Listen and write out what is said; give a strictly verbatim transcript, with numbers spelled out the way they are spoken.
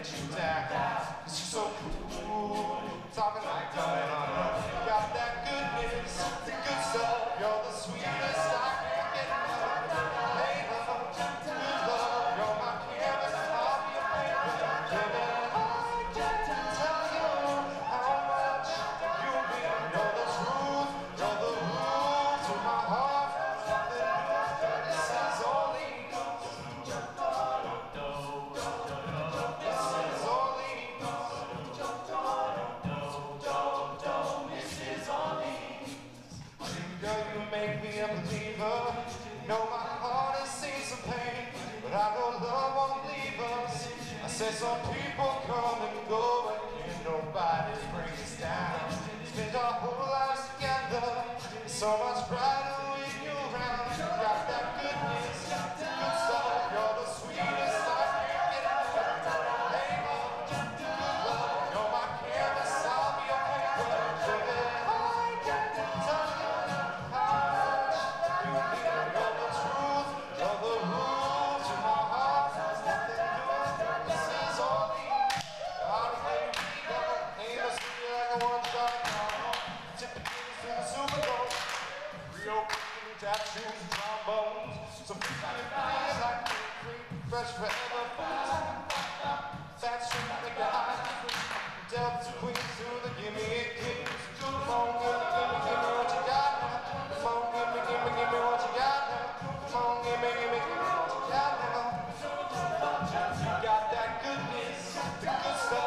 let you down. Cause you're so cool, talking like coming on up. You got that goodness, the good stuff. You're the sweetest I can get enough. Hey love, good love, you're my canvas, I'll be a paper. And I can't tell you how much you mean. You're the truth, you're the rule to my heart. Nothing new, this is only you make me a believer. Know my heart has seen some pain, but I know love won't leave us. I said some people come and go, but can't nobody bring us down. Spend our whole lives together, it's so much brighter with you around. You got that goodness, good stuff, you're the sweetest I can get enough. Hey love, good love, you're my canvas, I'll be your paper. I can't tell you tattoos and trombones, so feel like free, fresh forever foods. Fat street make your eyes Delta queens to the gimme it kings. Come on, gimme, gimme, gimme what you got now. Come on, gimme, gimme, gimme what you got now. Come on, gimme, gimme, gimme what you got now. You got that goodness, the good stuff.